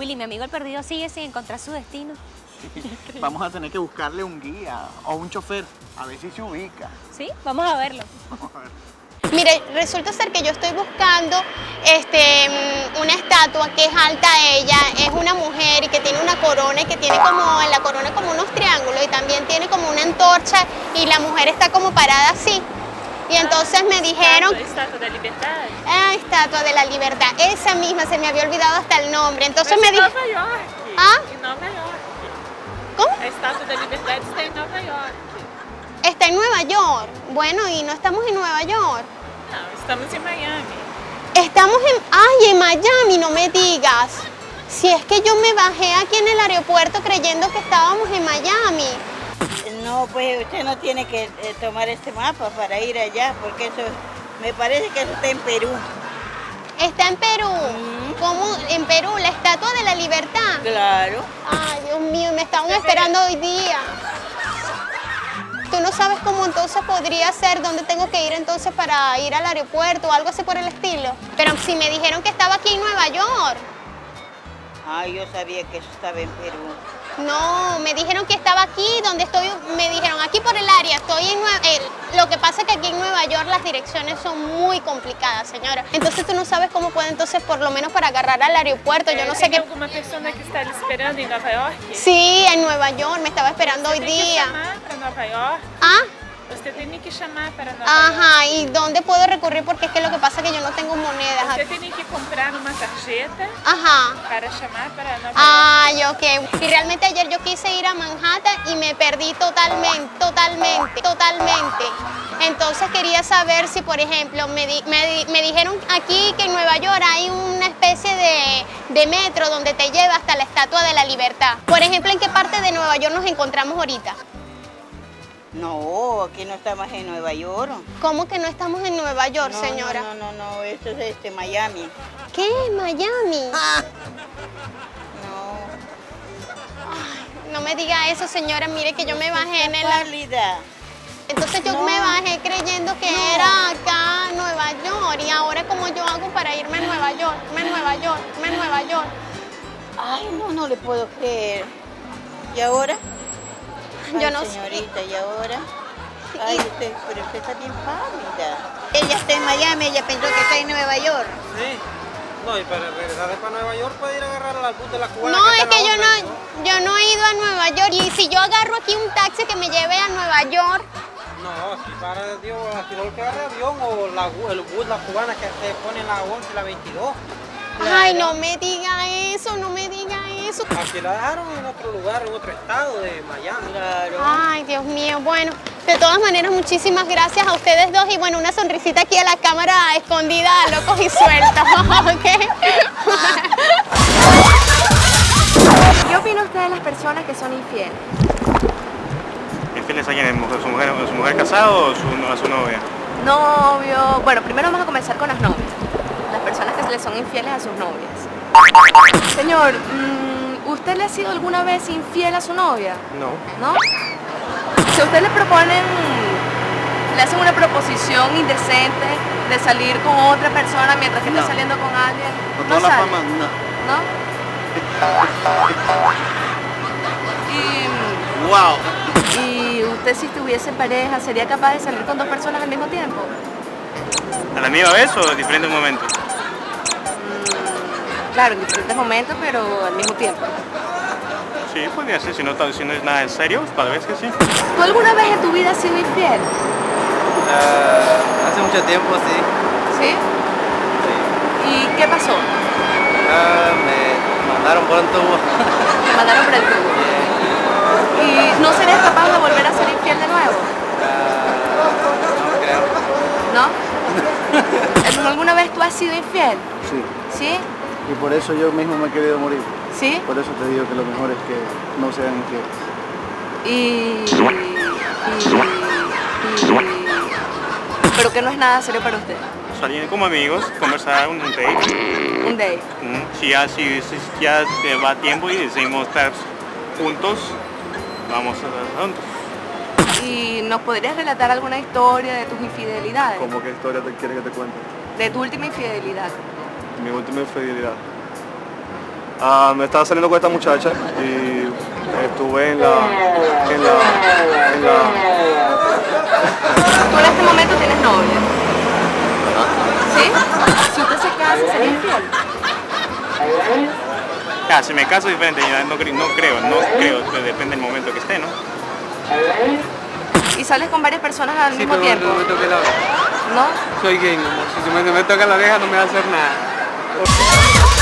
Willy, mi amigo el perdido sigue sin encontrar su destino. Vamos a tener que buscarle un guía o un chofer, a ver si se ubica. ¿Sí? Vamos a verlo. Vamos a ver. Mire, resulta ser que yo estoy buscando una estatua que es alta ella, es una mujer y que tiene una corona y que tiene como en la corona como unos triángulos y también tiene como una antorcha y la mujer está como parada así. Y entonces me dijeron... Estatua de la Libertad. Ah, Estatua de la Libertad, esa misma, se me había olvidado hasta el nombre. Entonces Mas me em dijeron... Nova York. ¿Ah? Em Nova York. ¿Cómo? A Estátua da Liberdade está em Nova York. Está en Nueva York. Bueno, y no estamos en Nueva York. Não, estamos em Miami. Estamos en... ¡Ay, en Miami! No me digas. Si es que yo me bajé aquí en el aeropuerto creyendo que estábamos en Miami. No, pues usted no tiene que tomar este mapa para ir allá, porque eso me parece que eso está en Perú. Está en Perú. ¿Cómo? En Perú, la Estatua de la Libertad. Claro. Ay, Dios mío, me estaban esperando hoy día. ¿Tú no sabes cómo entonces podría ser, dónde tengo que ir entonces para ir al aeropuerto o algo así por el estilo? Pero si me dijeron que estaba aquí en Nueva York. Ah, yo sabía que eso estaba en Perú. No, me dijeron que estaba aquí donde estoy, me dijeron aquí por el área, estoy en lo que pasa es que aquí en Nueva York las direcciones son muy complicadas, señora. Entonces tú no sabes cómo puede entonces por lo menos para agarrar al aeropuerto, yo no sé Tem qué... alguma pessoa que está lhe esperando em Nova York? Sí, en Nueva York, me estaba esperando hoy Você tem que día. chamar para Nova York. Ah, Você tem que chamar para Nova York. ajá, ¿y dónde puedo recurrir? Porque es que lo que pasa es que yo no tengo monedas. Você tem que comprar uma tarjeta Ajá. para chamar para Nova York. Ay, ok. Y realmente ayer yo quise ir a Manhattan y me perdí totalmente. Entonces quería saber si, por ejemplo, me dijeron aquí que en Nueva York hay una especie de metro donde te lleva hasta la Estatua de la Libertad. Por ejemplo, ¿en qué parte de Nueva York nos encontramos ahorita? No, aquí no estamos en Nueva York. ¿Cómo que no estamos en Nueva York, No, señora? no, esto es Miami. ¿Qué? ¿Miami? No. No me diga eso, señora. Mire que yo me bajé en el... Pálida. Entonces yo No. me bajé creyendo que era acá Nueva York. Y ahora, ¿cómo yo hago para irme a Nueva York? Nueva York. Ay, no le puedo creer. ¿Y ahora? Yo Ay, no sé. señorita, ¿y ahora? Ay, pero usted está bien pálida. Ella está en Miami, ella pensó que está en Nueva York. Sí. No, y para regresar para Nueva York puede ir a agarrar al bus de la cubana. No, es está que en la otra, yo no he ido a Nueva York. Y si yo agarro aquí un taxi que me lleve a Nueva York, No, aquí para, Dios, aquí no que agarre avión o el bus, la cubana que se pone en la 11 y la 22. ay, no me diga eso, no me diga eso. Aquí la dejaron en otro lugar, en otro estado de Miami. Claro. Ay, Dios mío, bueno, de todas maneras, muchísimas gracias a ustedes dos y bueno, una sonrisita aquí a la cámara escondida, locos y sueltos, ¿ok? ¿Qué opina usted de las personas que son infieles? ¿Infieles a quién? ¿A su mujer casada o a su novia? Novio... Bueno, primero vamos a comenzar con las novias. Las personas que le son infieles a sus novias. Señor, ¿usted le ha sido alguna vez infiel a su novia? No. ¿No? Si a usted le proponen, le hacen una proposición indecente de salir con otra persona mientras que está saliendo con alguien, Con ¿no toda la sale? fama, no. ¿No? Wow. Y usted si estuviese en pareja, ¿sería capaz de salir con dos personas al mismo tiempo? ¿A la misma vez o en diferentes momentos? Claro, en diferentes momentos, pero al mismo tiempo. Sí, podría ser. Si no es nada en serio, tal vez que sí. ¿Tú alguna vez en tu vida has sido infiel? Hace mucho tiempo, sí. ¿Sí? ¿Y qué pasó? Me mandaron por un tubo. Te mandaron por el tubo. ¿Y no serías capaz de volver a ser infiel de nuevo? No creo. ¿No? ¿Alguna vez tú has sido infiel? Sí. ¿Sí? Y por eso yo mismo me he querido morir. ¿Sí? Por eso te digo que lo mejor es que no sean infieles. Pero que no es nada serio para usted. Salir como amigos, conversar, un date. Un date. Si ya te va tiempo y decidimos estar juntos, vamos a estar juntos. ¿Y nos podrías relatar alguna historia de tus infidelidades? ¿Cómo qué historia te quieres que te cuente? De tu última infidelidad. Mi última infidelidad. Me estaba saliendo con esta muchacha y estuve en la... ¿Tú en este momento tienes novia? ¿Sí? Si usted se casa, ¿sería infiel? Si me caso diferente, ya no creo, pues depende del momento que esté, ¿no? ¿Y sales con varias personas al mismo tiempo? No me toque la oreja. ¿No? Soy gay, mi amor. Si me toca la oreja no me va a hacer nada.